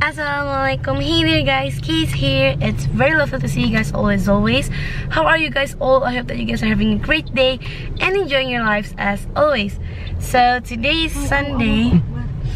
Assalamualaikum. Hey there guys, Keys here. It's very lovely to see you guys all as always. How are you guys all? I hope that you guys are having a great day and enjoying your lives as always. So today is Sunday.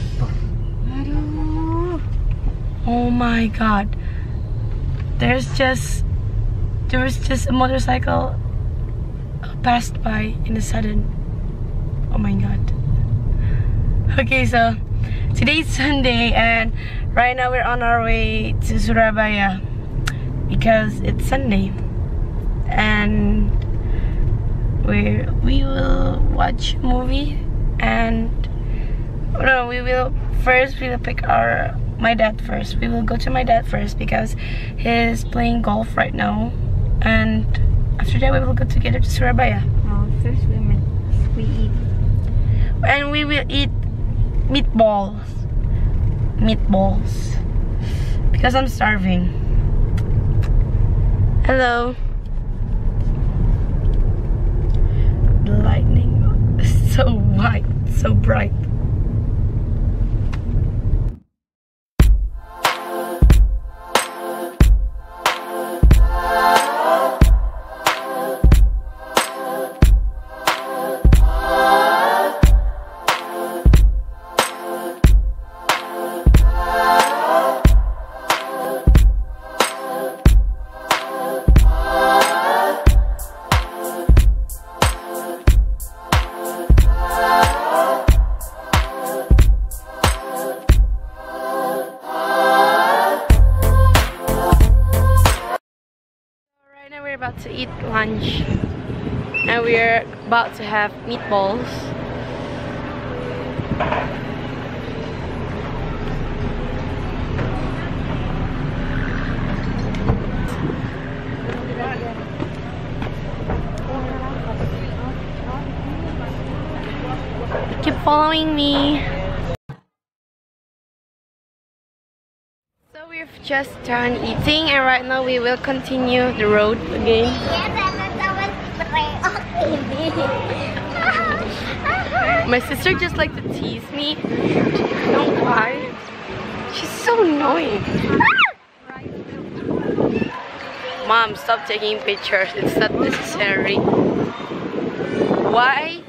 Oh my god. There was just a motorcycle passed by in a sudden. Oh my god. Okay, so today's Sunday and right now we're on our way to Surabaya because it's Sunday and we will watch a movie and we'll pick my dad first. We will go to my dad first because he's playing golf right now, and after that we will go together to Surabaya. Oh, first we eat. And we will eat meatballs because I'm starving. Hello. The lightning is so white, so bright. We're about to eat lunch and we're about to have meatballs. Keep following me. We've just done eating and right now we will continue the road again. My sister just like to tease me. I don't know why. She's so annoying. Mom, stop taking pictures. It's not necessary. Why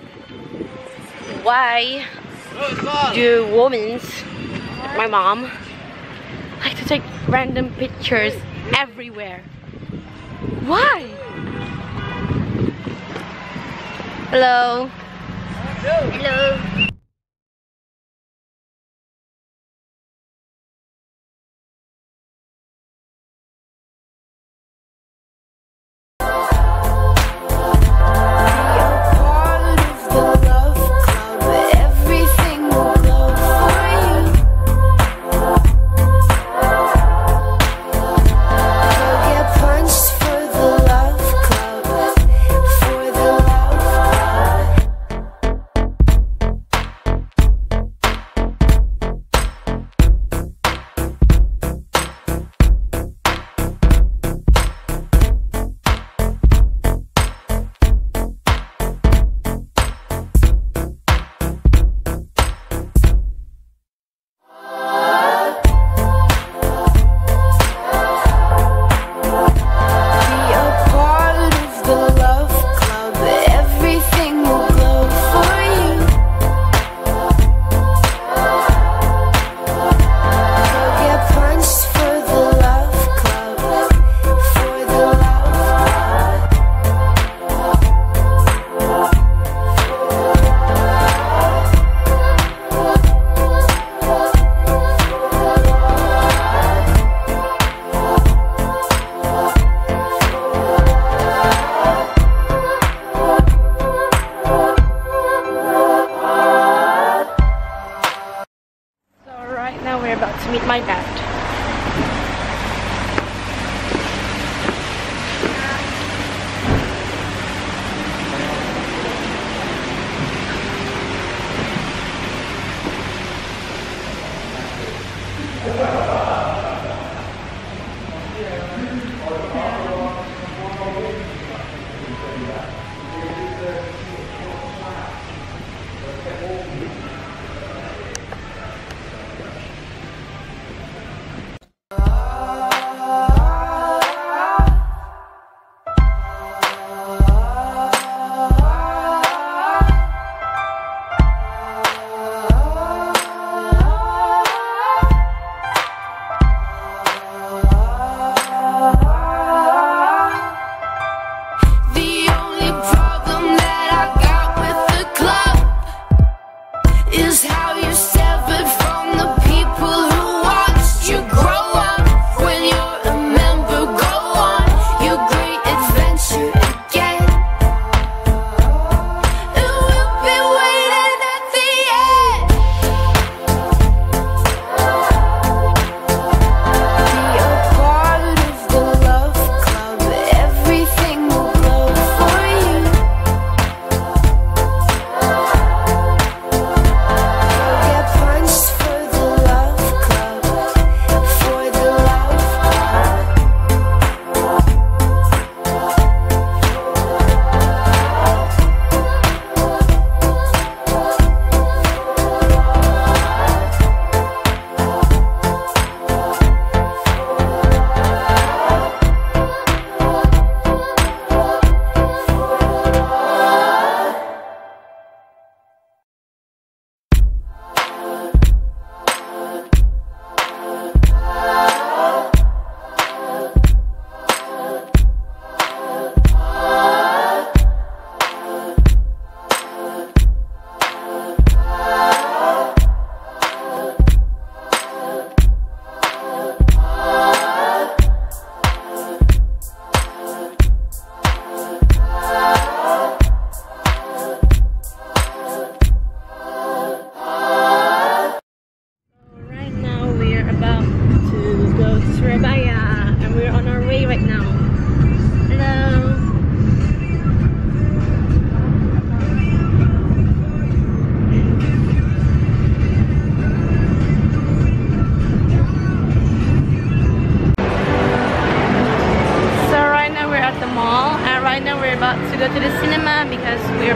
do women, my mom, like to take random pictures everywhere? Why? Hello. Hello. To meet my dad.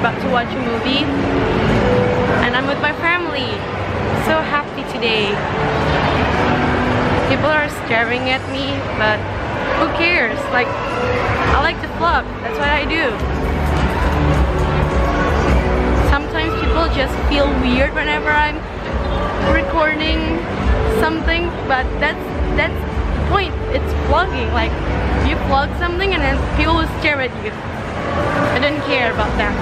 about to watch a movie, and I'm with my family. So happy today. People are staring at me, but who cares? Like, I like to vlog. That's what I do. Sometimes people just feel weird whenever I'm recording something, but that's the point. It's vlogging. Like, you vlog something and then people will stare at you. I don't care about that.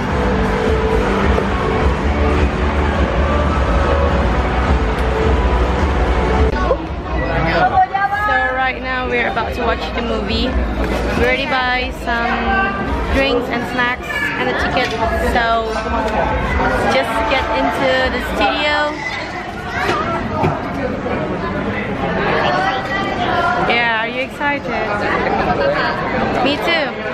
So right now we're about to watch the movie. We already buy some drinks and snacks and a ticket. So just get into the studio. Yeah, are you excited? Me too.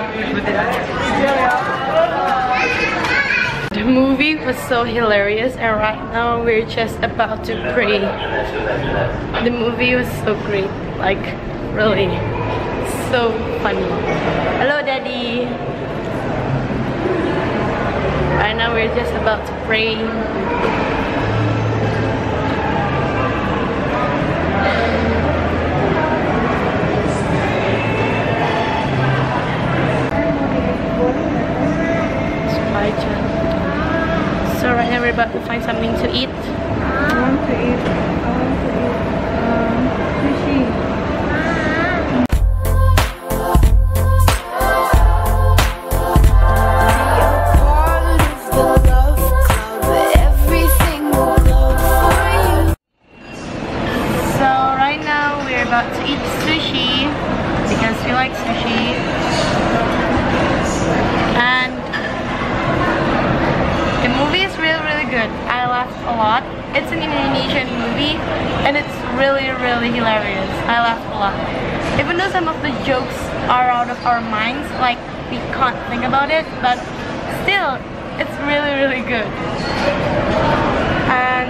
The movie was so hilarious, and right now we're just about to pray. The movie was so great, like really so funny. Hello, Daddy. Right now we're just about to pray. So right now we're about to find something to eat. I want to eat sushi. So right now we're about to eat sushi because we like sushi. And the movie is really good. I laughed a lot. It's an Indonesian movie and it's really hilarious. I laughed a lot. Even though some of the jokes are out of our minds, like we can't think about it, but still, it's really good. And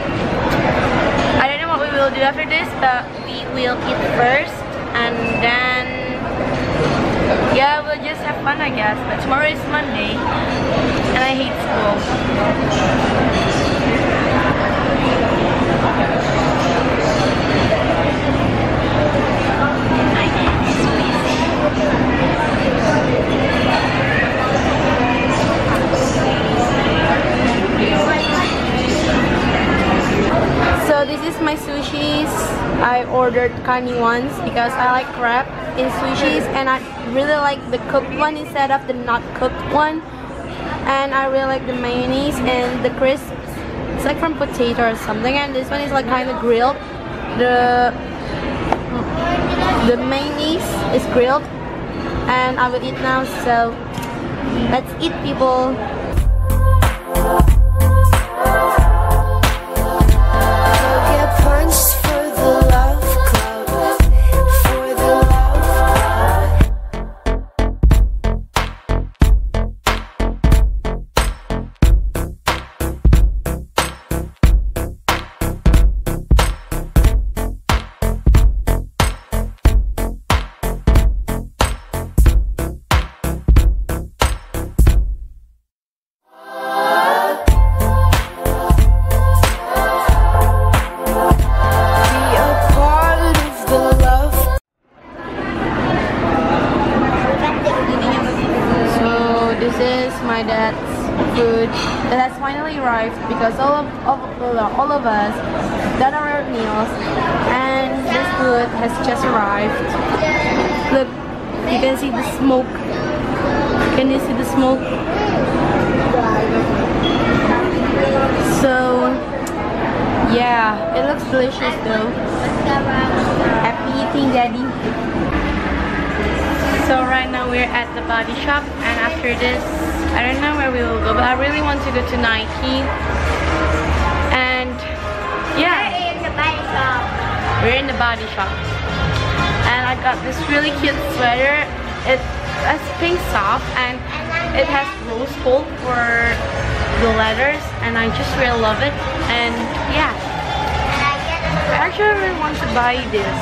I don't know what we will do after this, but we will eat first and then yeah, we'll just have fun, I guess. But tomorrow is Monday and I hate school. So this is my sushis. I ordered kani ones because I like crab in sushis, and I really like the cooked one instead of the not cooked one. And I really like the mayonnaise and the crisps. It's like from potato or something, and this one is like kind of grilled. The mayonnaise is grilled, and I will eat now. So let's eat, people. My dad's food that has finally arrived because all of us done our meals, and this food has just arrived. Look, you can see the smoke. Can you see the smoke? So yeah, it looks delicious though. Happy eating, Daddy. So right now we're at the body shop, and after this I don't know where we will go, but I really want to go to Nike. And yeah, we're in the body shop. We're in the body shop. And I got this really cute sweater. It has pink top and it has rose gold for the letters, and I just really love it. And yeah, I actually really want to buy this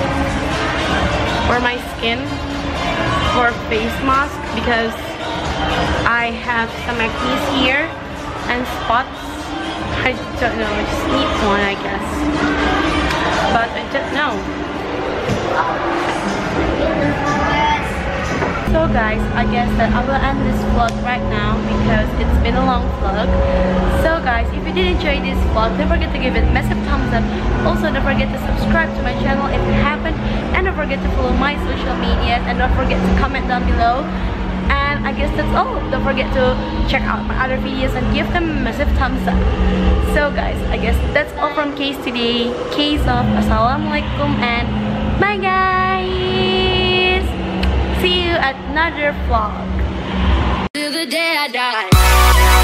for my skin, for face mask, because I have some acne here and spots. I don't know, I just need one, I guess. But I don't know. So guys, I guess that I will end this vlog right now because it's been a long vlog. So guys, if you did enjoy this vlog, don't forget to give it a massive thumbs up. Also, don't forget to subscribe to my channel if you haven't. And don't forget to follow my social media. And don't forget to comment down below. And I guess that's all. Don't forget to check out my other videos and give them a massive thumbs up. So guys, I guess that's all from Case today. Case of Assalamualaikum and bye guys. See you at another vlog. Till the day I die.